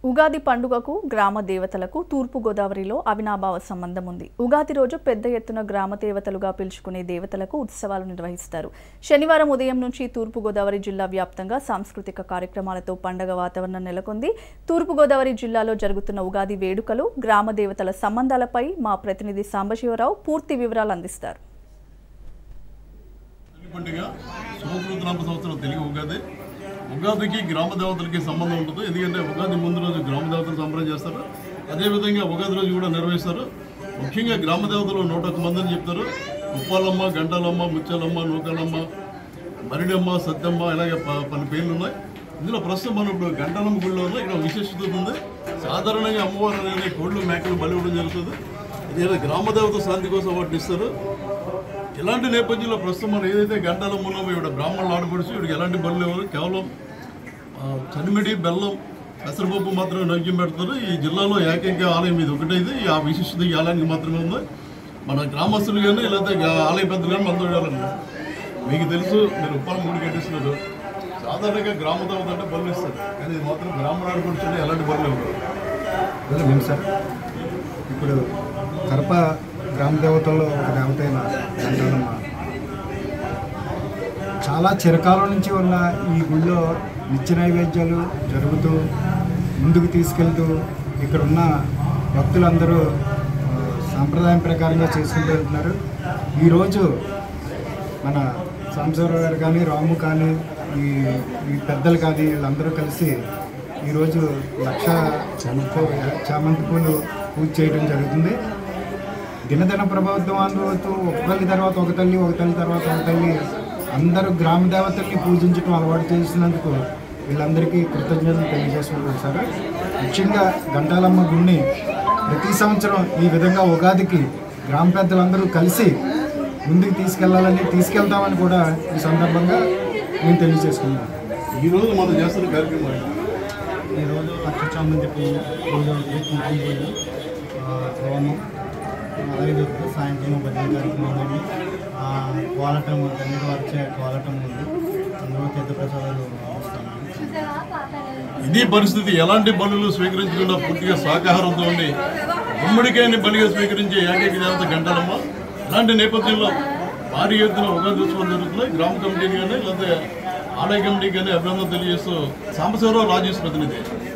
ఉగాది పండుగకు గ్రామ దేవతలకు తూర్పు గోదావరిలో అవినాభావ సంబంధం ఉంది. ఉగాది రోజు పెద్ద ఎత్తున గ్రామ దేవతలుగా పిలుచుకునే దేవతలకు ఉత్సవాలు నిర్వహిస్తారు. శనివారం ఉదయం నుంచి తూర్పు గోదావరి జిల్లా వ్యాప్తంగా సాంస్కృతిక కార్యక్రమాలతో పండగ వాతావరణం నెలకొంది. తూర్పు గోదావరి జిల్లాలో జరుగుతున్న ఉగాది వేడుకలు, గ్రామ దేవతల సంబంధాలపై మా ప్రతినిధి సాంబశివరావు పూర్తి వివరాలు అందిస్తారు. ఉగాదికి గ్రామ దేవతలకి సంబంధం ఉంటుంది. ఎందుకంటే ఉగాది ముందు రోజు గ్రామ దేవతలు సంబరం చేస్తారు. అదేవిధంగా ఉగాది రోజు కూడా నిర్వహిస్తారు. ముఖ్యంగా గ్రామ దేవతలు 101 మందిని చెప్తారు. ఉప్పాలమ్మ, గంటాలమ్మ, ముత్యాలమ్మ, నూకాలమ్మ, మరిడమ్మ, సద్దమ్మ, ఇలాగే పలు పేర్లు ఉన్నాయి. ఇందులో ప్రస్తుతం మనం ఇప్పుడు గంటాలమ్మ గుడిలో ఉన్న ఇక్కడ విశిష్టత ఉంది. సాధారణంగా అమ్మవారు అనేది కోళ్ళు మేకలు బలి ఇవ్వడం జరుగుతుంది. ఇది గ్రామ దేవత శాంతి కోసం వాటిని ఇస్తారు. ఇలాంటి నేపథ్యంలో ప్రస్తుతం మనం ఏదైతే గంటాలమ్మ ఉన్నామో ఇక్కడ బ్రాహ్మణులు ఆడపడిచి ఇక్కడికి ఎలాంటి బలు లేవు. కేవలం చనిమిడి, బెల్లం, పెసరపప్పు మాత్రమే నైవేద్యం పెడతారు. ఈ జిల్లాలో ఏకైక ఆలయం ఇది ఒకటైతే ఆ విశిష్టత ఈ ఆలయానికి మాత్రమే ఉంది. మన గ్రామస్తులు కానీ లేకపోతే ఆలయ పెద్దలు కానీ మందు వేయాలండి. మీకు తెలుసు, మీరు ఉప్పాలమ్మ గుడి కట్టిస్తున్నారు. సాధారణంగా గ్రామ దేవత అంటే బలు ఇస్తారు, కానీ ఇది మాత్రం బ్రాహ్మణ ఆడపడుచుంటే ఎలాంటి బలు లేవు సార్. ఇప్పుడు కడప గ్రామ దేవతల్లో ఒక దేవత అయిన గంటాలమ్మ చాలా చిరకాలం నుంచి ఉన్న ఈ గుళ్ళో నిత్య నైవేద్యాలు జరుగుతూ ముందుకు తీసుకెళ్తూ ఇక్కడ ఉన్న భక్తులందరూ సాంప్రదాయం ప్రకారంగా చేసుకుంటూ వెళ్తున్నారు. ఈరోజు మన సాంబశివరావు గారు కానీ, రాము కానీ, ఈ పెద్దలు కానీ వీళ్ళందరూ కలిసి ఈరోజు 1,00,000 చామంతి పూలు పూజ చేయడం జరుగుతుంది. దినదిన ప్రభావితం అందుతూ ఒక తల్లి తర్వాత ఒక తల్లి, ఒక తల్లి తర్వాత ఒక తల్లి అందరూ గ్రామ దేవతల్ని పూజించడం అలవాటు చేసినందుకు వీళ్ళందరికీ కృతజ్ఞతలు తెలియజేసుకుంటారు సార్. ముఖ్యంగా గంటాలమ్మ గుడిని ప్రతి సంవత్సరం ఈ విధంగా ఉగాదికి గ్రామ పెద్దలందరూ కలిసి ముందుకు తీసుకెళ్తామని కూడా ఈ సందర్భంగా నేను తెలియజేసుకున్నాను. ఈరోజు మనం చేస్తున్న కార్యక్రమం ఈరోజు చామంతి పూజ, కుంకుమ పూజ, హోమం, అలాగే జరుగుతుంది. సాయంత్రం భజన కార్యక్రమం ఉంది. కోలటం, అన్నిటి వచ్చే కోలటం ఉంది. అందులో తీర్థ ప్రసాదాలు ఇస్తాము. ఇది పరిస్థితి. ఎలాంటి బలులు స్వీకరించకుండా పూర్తిగా శాకాహారంతో ఉండి గుమ్మడికాయని బలిగా స్వీకరించే ఏకైక దేవత గంటాలమ్మ. ఇలాంటి నేపథ్యంలో భారీ ఎత్తున ఉగాది ఉత్సవాలు జరుగుతున్నాయి. గ్రామ కమిటీని కానీ లేకపోతే ఆలయ కమిటీకి కానీ అభినందనలు తెలియజేస్తూ సాంబశివరావు, రాజేష్ ప్రతినిధి.